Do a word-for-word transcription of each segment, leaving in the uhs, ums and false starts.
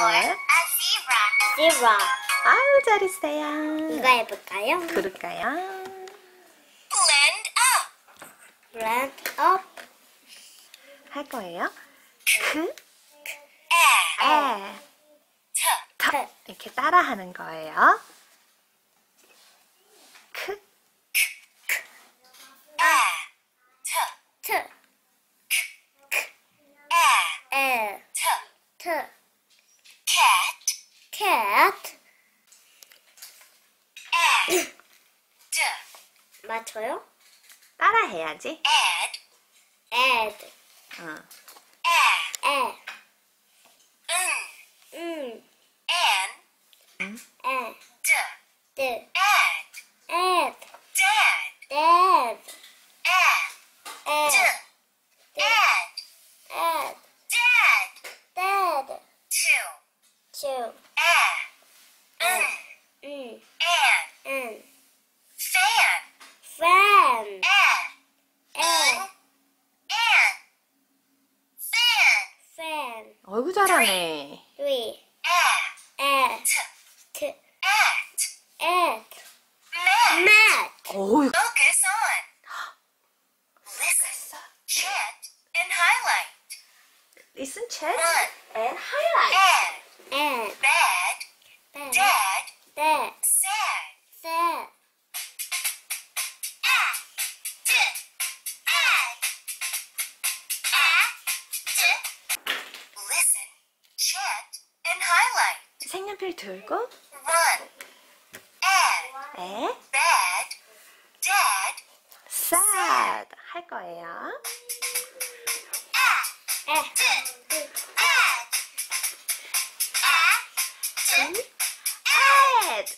네. zebra. 아우, 잘했어요. 이거 해볼까요? 그럴까요? Blend up. Blend up. 할 거예요. 그, A. 에, T. 터. 이렇게 따라하는 거예요. 크, A. T. T. A. L. T. T. Cat. Cat. A. D. 맞춰요? 따라해야지. Add. Add. 응. A. Add. N. 음. N. Add. D. D. Add. Add. Dad. Dad. Add. Add. D. Add. Add. Dad. Dad. Two. Two. A. N. Mm. An. N. Fan. Fan. A. N. N. An. Fan. Fan. 어이구, 잘하네. Three. A. Add. T. T. At. Add. Mat. Mat. 어이구. Focus on. Listen. Chant and highlight. Listen, chat, One. and highlight. Add. Add. Bad. Bad. Dad. Dad. Sad. Sad. Add. Add. Add. Listen. Chant and highlight. 색연필 들고, One. Add. 에, Bad. Dad. sad 할 거예요. Add. D. Add. Add. add, Add.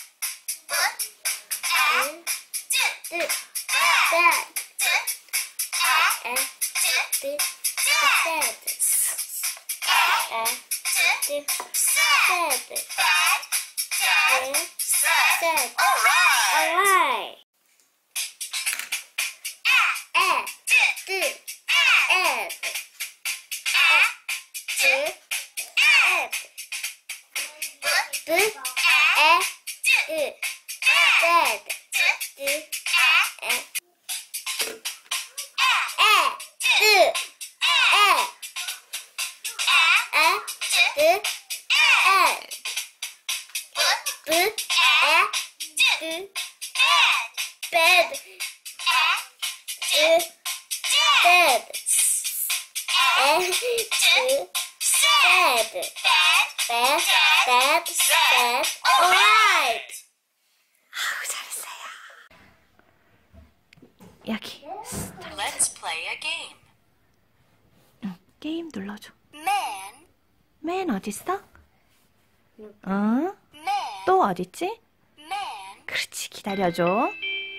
D. Dad. Dad. Add. Add. D. Dad. Sad. Add. D. Sad. Sad. Bad. Dad. D. Sad. Sad. Alright. Alright. Add. D. Add. D. Add. D. Add. D. Dad. D. Add. Add. D. Add. Add. D. Add. B. Add. D. Bed. D. Bed. Add. D. Bed. Bed. Bed. Bed. Alright. 아우, 잘했어요. 여기. Let's play a game. 응, 게임 눌러줘. Man. 맨 어딨어? 응? Man. 또 어딨지? Man. 그렇지, 기다려줘.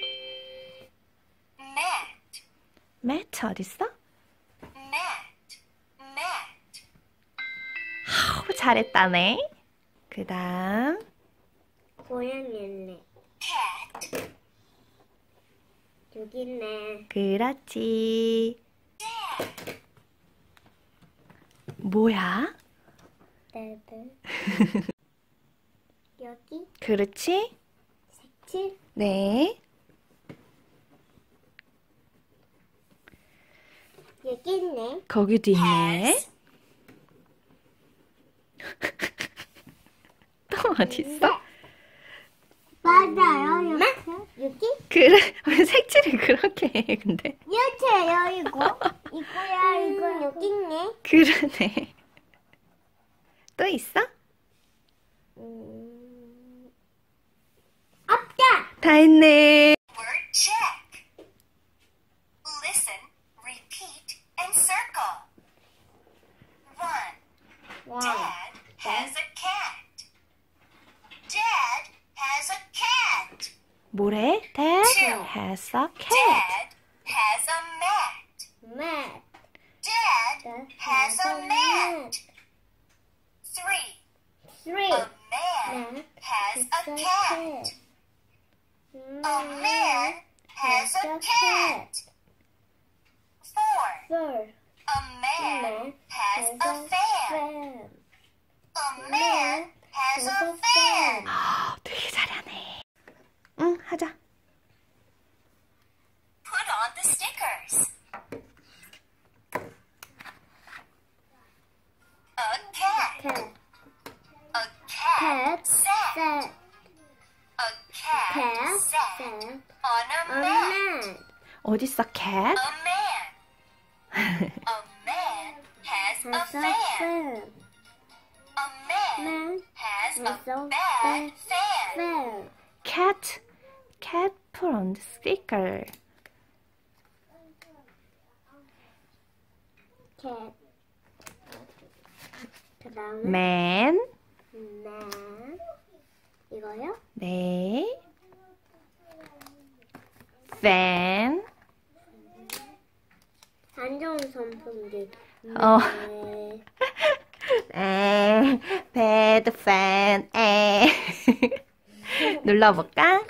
Mat. 매트 어딨어? Mat. Mat. 아우, 잘했다네. 그 다음 고양이네. Cat. 여기 있네. 그렇지. 뭐야? Bed. 여기 그렇지? 색칠. 네. 여기 있네. 거기도 있네. Has. 또 어딨어? 맞아요. 여기. 여기? 그래, 왜 색칠을 그렇게 해, 근데? 이렇게요, 이거. 이거야, 이거. 여기 있네. 그러네. 또 있어? 음... 없다. 다 했네. Word check. Listen, repeat, and circle. One. 와. Dad has a cat. Dad has a cat. 뭐래? Dad Two. has a cat. Dad has a mat. mat. Dad has a mat. Three. Three. A man Man has a has cat. A man has a cat. Four. Four. A man Man has a fan. fan. A man has a fan. 아, 되게 잘하네. 응, 하자. Put on the stickers. A cat. cat, A cat cat, sat. sat, A cat cat, sat sat, on a a mat. man. 어딨어, cat? A man. A man has a Has a fan. fan. A man Man has a has a bad bad fan. fan. cat. cat put on the sticker. cat. 그 다음에 man. man. 이거요? 네. fan. 안 좋은 선풍기. 어. 네. 에, bad fan. 에. 눌러볼까?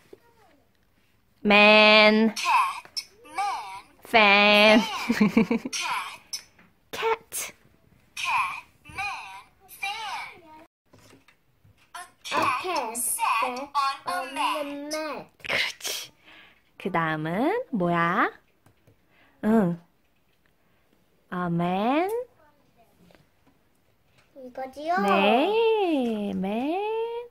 man, Cat, man, fan. cat, cat. cat, man, fan. A A cat cat sat sat on a on mat. the mat. 그렇지. 그 다음은 뭐야? 응. A man. 이거지요? 네. man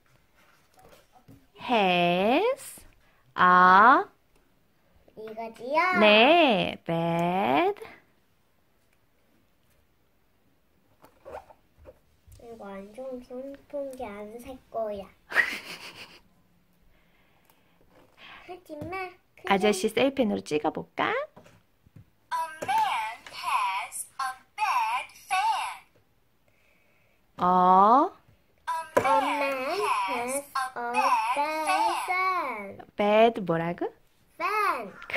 has a 이거지요? 네. bad. 이거 안 좋은 선풍기 안 살 거야. 하지마. 그냥 아저씨 셀펜으로 찍어볼까? A man has a bad fan. 어, A A man man has has a a bad bad fan. fan. bad 뭐라고? fan.